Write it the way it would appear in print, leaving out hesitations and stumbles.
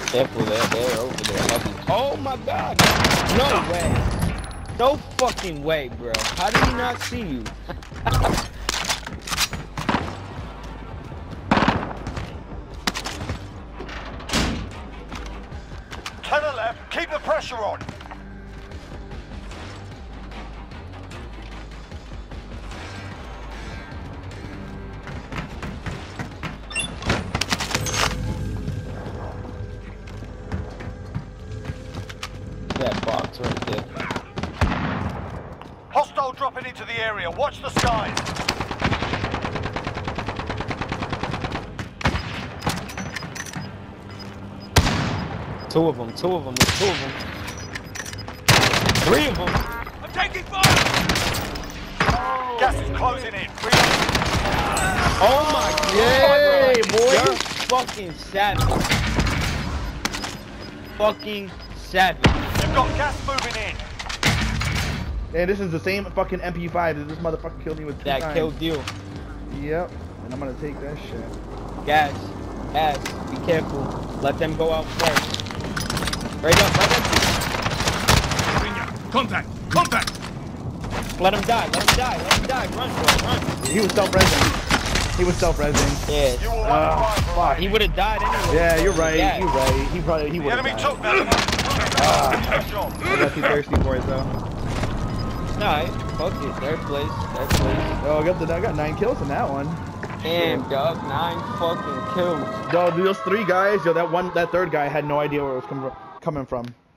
Careful, they're over there. Oh my god! No way! No fucking way, bro. How did he not see you? To the left, keep the pressure on. That box right there. Hostile dropping into the area. Watch the skies. Two of them. There's two of them. Three of them. I'm taking fire! Gas is closing in. Oh my god! Yay, boy! You're fucking savage. Fucking savage. You've got gas moving in. And this is the same fucking MP5 that this motherfucker killed me with 2 times. That killed you. Yep. And I'm gonna take that shit. Gas. Be careful. Let them go out first. Right up. Contact! Let him die. Run, bro, run. He was self-resing. Yeah. You were one Fuck. He would have died anyway. Yeah, you're right. Yeah. You're right. He The would have enemy died. took that. I got too thirsty for it though. Nah, fuck it. Third place. Oh, I got 9 kills in that one. Damn, dog. 9 fucking kills. Yo, those 3 guys, yo, that third guy had no idea where it was coming from.